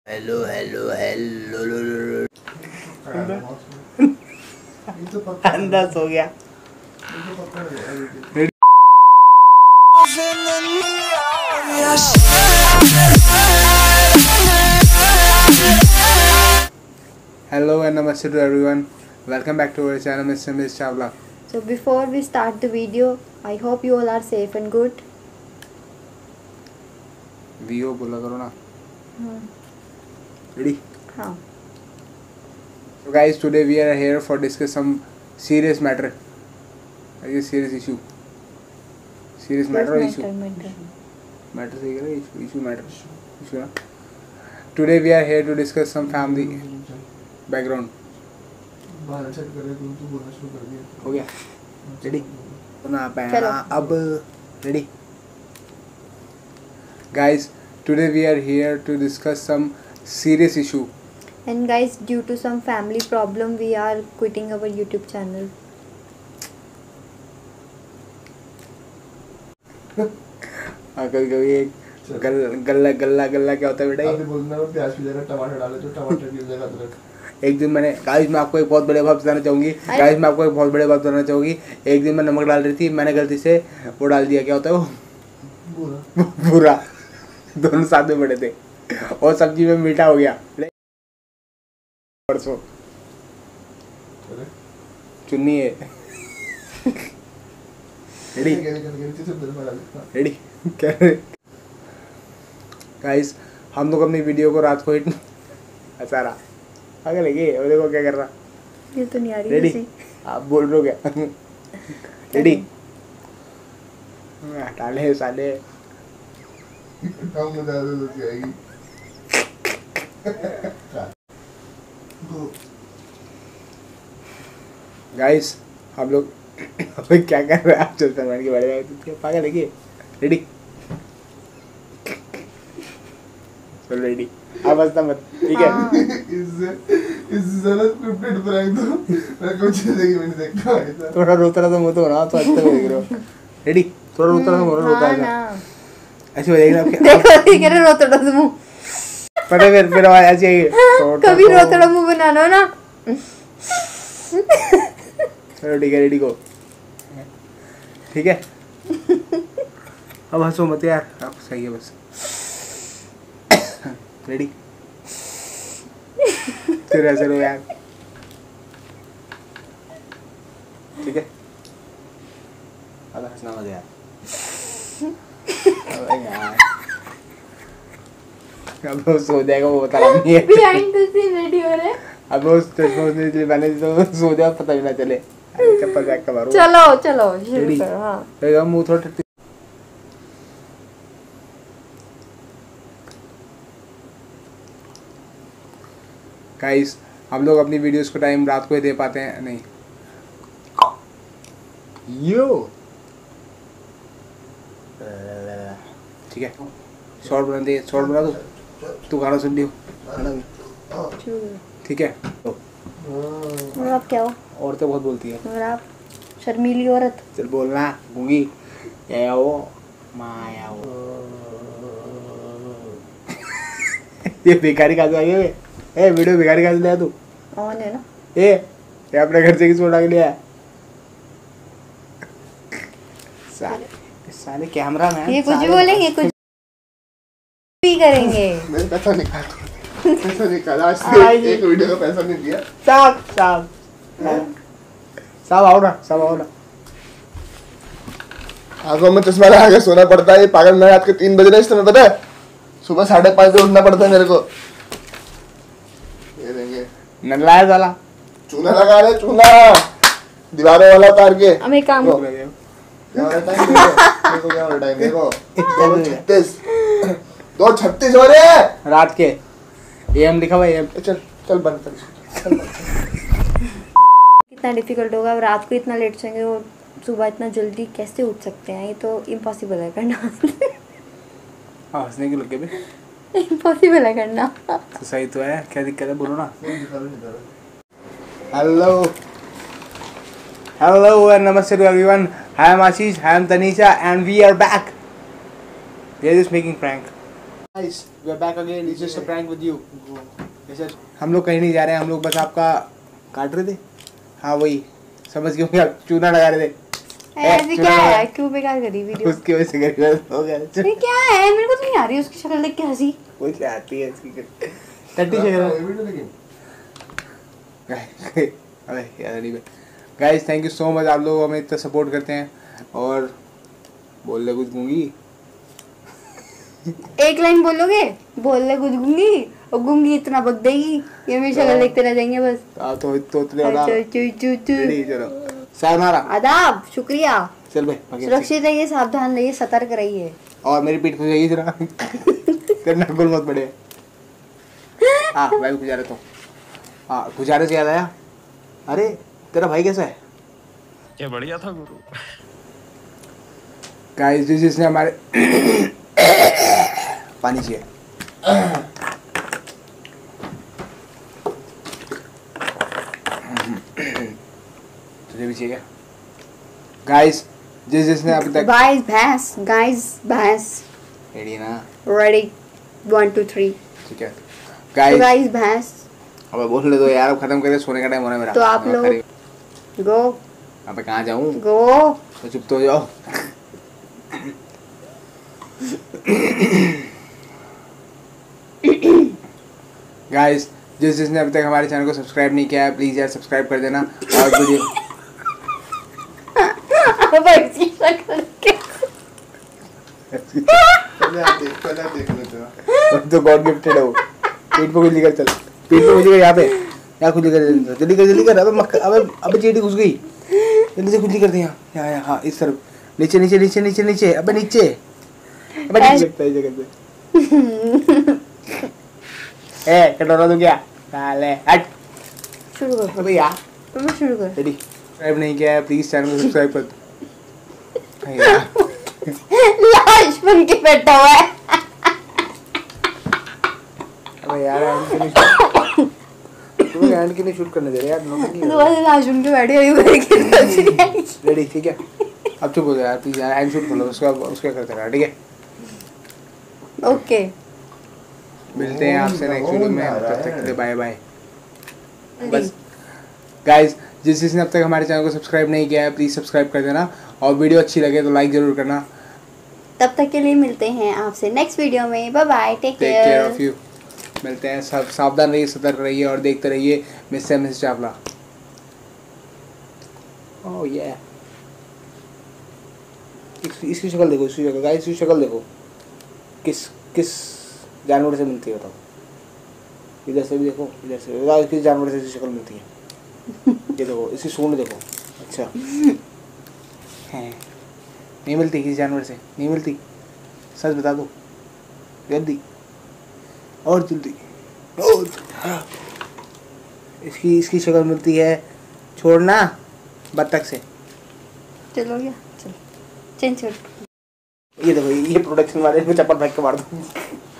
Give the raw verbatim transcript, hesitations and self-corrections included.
Hello hello hello अंदाज हो गया। Hello and namaste to everyone. Welcome back to our channel, Mister Miss Chawla. So before we start the video, I hope you all are safe and good. Vio बोला करो ना. Hmm. Ready? हाँ. So guys, today we are here for discuss some serious matter. I guess serious issue. Serious matter or issue? Matter. Matter सही करें issue issue matter issue ना. Today we are here to discuss some family background. हो गया? Ready? ना पहना अब ready? Guys, today we are here to discuss some serious issue. And guys, due to some family problem, we are quitting our YouTube channel. हाँ कभी कभी एक गल गल्ला गल्ला गल्ला क्या होता है बेटा? अभी बोलना है प्याज की जगह टमाटर डालो तो टमाटर की जगह अदरक। एक दिन मैंने गाइस मैं आपको एक बहुत बड़े बात बताना चाहूँगी गाइस मैं आपको एक बहुत बड़े बात बताना चाहूँगी एक दिन मैं नमक डाल रही थी मैंने गलती से वो डाल दिया क्या होता है वो बुरा बुरा दोनों साथ में बड़े थे और सब्जी में मीठा हो गया परसों चुन्नी है रेडी रेडी क्या गाइस हम लोग अपनी वीडियो को रात को हिट ऐसा रहा आगे लगे और देखो क्या कर रहा ये तो नहीं आ रही रेडी आप बोल रहे हो क्या रेडी डाले साले काम में ज्यादा हो जाएगी गाइस हम लोग अबे क्या कर रहे हैं आप चलते हैं के बारे में क्या पागल है क्या रेडी चलो रेडी अब हंसना मत ठीक है इससे इससे ज़्यादा स्क्रिप्टेड प्रैंक तो मैं कुछ नहीं मैंने देखा है थोड़ा रोता रहा तो मुंह तो ना तो अच्छा लग रहा है रेडी थोड़ा रोता रहा तो मुंह रोता है ऐसे हो जाएगी ना आपके देखो ये कैसे रोता रहा मुंह पता है फिर फिर आवाज ऐसी आएगी कभी रोता रहा मुंह बनाना ना चलो ठीक है रेडी को ठीक है अब हंसो मत यार आप सही है बस रेडी फिर ऐसे रो यार ठीक है अब हंसना मत यार अब यार अब वो सो जाएगा वो बता रहा नहीं है बिहाइंड द सीन रेडी हो रहे अब वो चश्मा उसने इसलिए मैंने तो सो जाए पता भी ना चले चप्पल बैग का मारो चलो चलो शुरू रेडी करो हाँ देखो मुंह थोड़ा गाइस हम लोग अपनी वीडियोस को टाइम रात को ही दे पाते हैं नहीं यो ठीक है शॉर्ट बना दे शॉर्ट बना दो तू गाना सुन लियो ठीक है तो और आप क्या हो औरतें बहुत बोलती है और आप शर्मीली औरत चल बोलना गूंगी या वो माया वो ये भिखारी कहाँ से आ गया ए वीडियो भिखारी कहाँ से लिया तू ऑन है ना ए ये अपने घर से किस उठा के लिया साले साले कैमरा मैन ये कुछ बोलेंगे कुछ भी करेंगे मैंने पैसा निकाला पैसा निकाला आज से एक वीडियो का पैसा नहीं दिया साहब साहब साहब आओ ना साहब आओ ना आंखों में चश्मा लगा के सोना पड़ता है ये पागल मैं रात के तीन बज रहे इस समय पता है सुबह साढ़े पाँच बजे उठना पड़ता है मेरे को ये देंगे नल्ला है साला चूना लगा ले चूना दीवारों वाला उतार के हम एक काम क्या हो रहा टाइम देखो क्या हो रहा टाइम देखो दो छत्तीस दो छत्तीस हो रहे हैं रात के एम लिखा हुआ है एम चल चल बंद कर कितना डिफिकल्ट होगा अब रात को इतना लेट सोएंगे और सुबह इतना जल्दी कैसे उठ सकते हैं ये तो इम्पॉसिबल है करना हाँ हंसने की लगे भी इम्पॉसिबल है करना तो सही तो है क्या दिक्कत है बोलो ना हेलो हेलो एंड नमस्ते to everyone I am Ashish I am Tanisha and we are back we are just making prank Guys, we are back again. It's just a prank with you. Yes, हम लोग कहीं नहीं जा रहे हैं, हम लोग बस आपका काट रहे थे. हाँ वही समझ गए होंगे आप, चूना लगा रहे थे. ऐसे क्या है, क्यों बेकार करी वीडियो? उसकी वजह से कर हो गया. ये क्या है, मेरे को तो नहीं आ रही उसकी शक्ल देख के हंसी. कोई क्या आती है इसकी टट्टी शक्ल. अबे यार नहीं. Guys thank you so much, आप लोग हमें इतना सपोर्ट करते हैं. और बोल ले कुछ गूंगी. एक लाइन बोलोगे, बोल ले कुछ गूंगी, और गूंगी इतना बक देगी, ये मेरी शक्ल देखते रह जाएंगे बस. आ तो तोतले वाला. चलो सायनारा. आदाब, शुक्रिया. चल भाई सुरक्षित रहिए, सावधान रहिए, सतर्क रहिए. और मेरी पीठ खुल जाएगी जरा. करना गुल मत बड़े. हाँ मैं भी गुजारे तो. हाँ गुजारे से याद आया, अरे तेरा भाई कैसा है? क्या बढ़िया था गुरु. गाइस दिस इसने हमारे पानी चाहिए. तुझे भी चाहिए? गाइस जिस जिसने अभी तक गाइस भैंस, गाइस भैंस. रेडी ना? रेडी. One two three. ठीक है गाइस. गाइस भैंस. अब बोल ले दो यार, अब खत्म करके सोने का टाइम होना मेरा. तो आप लोग गो. अबे कहाँ जाऊँ? गो. तो चुप तो जाओ. गाइस जिस जिसने अभी तक हमारे चैनल को सब्सक्राइब नहीं किया है प्लीज यार सब्सक्राइब कर देना. और वीडियो तो गॉड गिफ्टेड है वो. पेट पे खुजली कर. चल पेट पे खुजली कर. यहाँ पे यहाँ खुजली कर. जल्दी कर जल्दी कर. अबे मक्ख अबे अबे चीटी घुस गई. जल्दी से खुजली कर दे. यहाँ यहाँ यहाँ हाँ इस तरफ. नीचे नीचे नीचे नीचे नीचे. अबे नीचे. अबे नीचे लगता है जगह पे. ए कटोरा दो क्या? साले हट. शुरू कर. अबे यार तुम शुरू कर. रेडी. सब्सक्राइब नहीं किया है प्लीज चैनल को सब्सक्राइब कर दो. लाश बन के बैठा हुआ है. अबे यार एंड के नहीं तुम्हें एंड के नहीं शूट करने दे रहे यार. दोबारा लाश बन के बैठे हुए करके. रेडी ठीक है. अब चुप हो जा यार प्लीज यार. एंड शूट कर लो उसका उसका करते रहा. ठीक है ओके. मिलते हैं आपसे नेक्स्ट वीडियो में. तब तक के लिए बाय बाय. बस गाइस जिस जिसने अब तक हमारे चैनल को सब्सक्राइब नहीं किया है प्लीज सब्सक्राइब कर देना. और वीडियो अच्छी लगे तो लाइक जरूर करना. तब तक के लिए मिलते हैं आपसे नेक्स्ट वीडियो में. Bye bye. Take take care of care. You. मिलते हैं. सब सावधान रहिए, सतर्क रहिए और देखते रहिए मिस्टर मिसेस चावला. ओह ये इसकी शक्ल देखो. इसकी शक्ल गाइस, इसकी शक्ल देखो. किस किस जानवर से मिलती है बताओ? इधर से भी देखो, इधर से बताओ किस जानवर से इसकी शक्ल मिलती है? ये देखो इसकी सूंड देखो. अच्छा है नहीं मिलती किसी जानवर से? नहीं मिलती. सच बता दो जल्दी और जल्दी. और इसकी इसकी शक्ल मिलती है छोड़ना बत्तख से. चलो गया. चलो चेंज कर. ये देखो ये प्रोडक्शन वाले को चप्पल फेंक के मार दो.